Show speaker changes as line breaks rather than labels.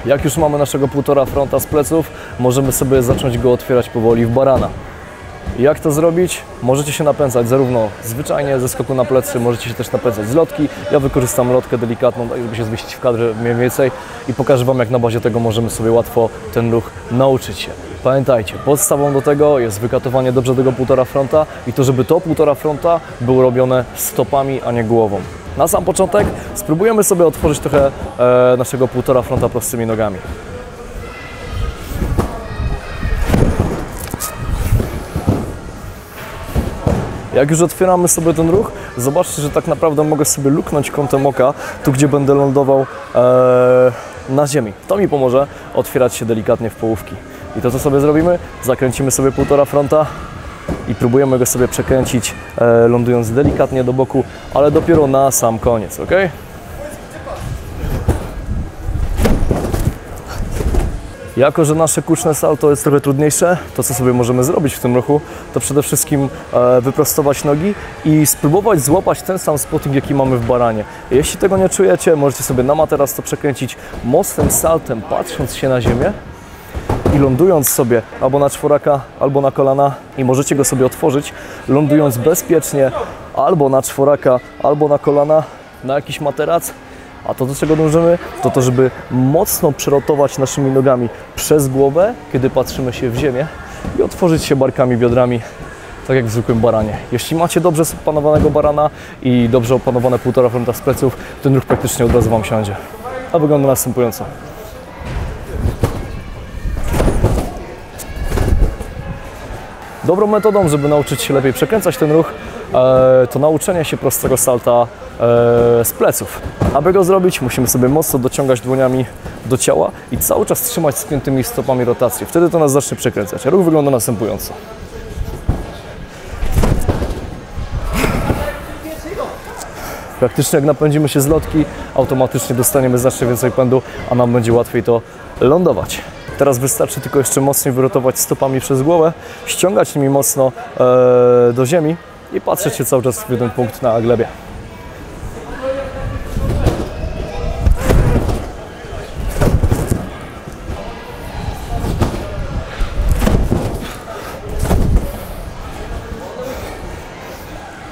Jak już mamy naszego 1,5 fronta z pleców, możemy sobie zacząć go otwierać powoli w barana. Jak to zrobić? Możecie się napędzać zarówno zwyczajnie ze skoku na plecy, możecie się też napędzać z lotki. Ja wykorzystam lotkę delikatną, tak żeby się zmieścić w kadrze mniej więcej i pokażę Wam, jak na bazie tego możemy sobie łatwo ten ruch nauczyć się. Pamiętajcie, podstawą do tego jest wykatowanie dobrze tego 1,5 fronta i to, żeby to 1,5 fronta było robione stopami, a nie głową. Na sam początek spróbujemy sobie otworzyć trochę naszego 1,5 fronta prostymi nogami. Jak już otwieramy sobie ten ruch, zobaczcie, że tak naprawdę mogę sobie luknąć kątem oka, tu gdzie będę lądował na ziemi. To mi pomoże otwierać się delikatnie w połówki. I to, co sobie zrobimy, zakręcimy sobie 1,5 fronta i próbujemy go sobie przekręcić, lądując delikatnie do boku, ale dopiero na sam koniec, ok? Jako że nasze kuczne salto jest trochę trudniejsze, to co sobie możemy zrobić w tym ruchu, to przede wszystkim wyprostować nogi i spróbować złapać ten sam spotting, jaki mamy w baranie. Jeśli tego nie czujecie, możecie sobie na materac to przekręcić mocnym saltem, patrząc się na ziemię i lądując sobie albo na czworaka, albo na kolana i możecie go sobie otworzyć, lądując bezpiecznie albo na czworaka, albo na kolana, na jakiś materac. A to, do czego dążymy, to to, żeby mocno przerotować naszymi nogami przez głowę, kiedy patrzymy się w ziemię i otworzyć się barkami, biodrami, tak jak w zwykłym baranie. Jeśli macie dobrze opanowanego barana i dobrze opanowane 1,5 fronta z pleców, ten ruch praktycznie od razu Wam siądzie. A wygląda następująco. Dobrą metodą, żeby nauczyć się lepiej przekręcać ten ruch, to nauczenie się prostego salta z pleców. Aby go zrobić, musimy sobie mocno dociągać dłoniami do ciała i cały czas trzymać spiętymi stopami rotację. Wtedy to nas zacznie przekręcać. Ruch wygląda następująco. Praktycznie jak napędzimy się z lotki, automatycznie dostaniemy znacznie więcej pędu, a nam będzie łatwiej to lądować. Teraz wystarczy tylko jeszcze mocniej wyrotować stopami przez głowę, ściągać nimi mocno do ziemi i patrzeć się cały czas w jeden punkt na glebie.